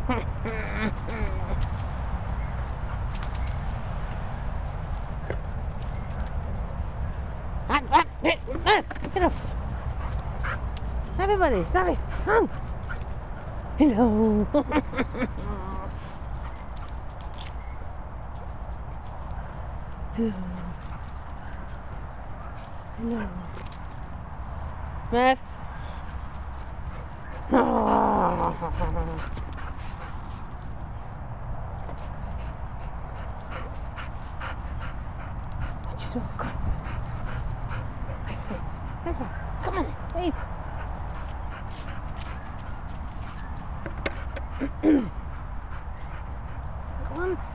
Get off. Everybody, stop it. Come. Hello. Hello. Hello. Meth. What you doing? Come on. Nice one. Nice one. Come on, babe. Come on.